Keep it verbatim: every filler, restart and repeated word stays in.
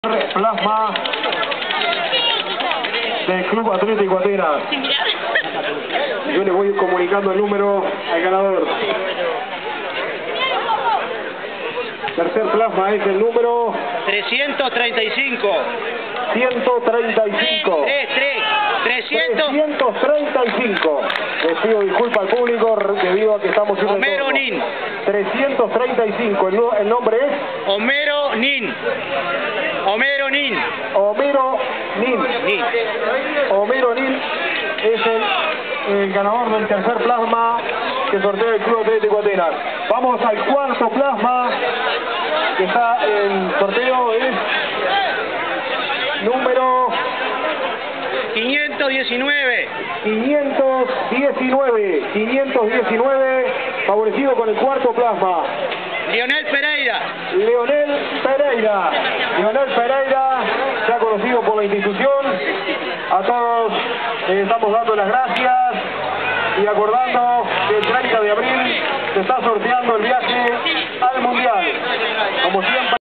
Plasma del Club Atlético Atenas. Yo le voy comunicando el número al ganador. Tercer plasma es el número trescientos treinta y cinco. ciento treinta y cinco. tres, tres, trescientos. trescientos treinta y cinco. Les pido disculpas al público debido a que estamos sin Homero retorno. Nin. trescientos treinta y cinco. El, el nombre es Homero Nin. Homero Nin. Homero Nin. Nin. Homero Nin es el, el ganador del tercer plasma que sortea el Club Atlético Atenas. Vamos al cuarto plasma que está en sorteo, es número quinientos diecinueve. quinientos diecinueve. quinientos diecinueve, favorecido con el cuarto plasma. Lionel Pereira. Leonel Pereira. Leonel Pereira, ya conocido por la institución. A todos les estamos dando las gracias y acordando que el treinta de abril se está sorteando el viaje al Mundial. Como siempre.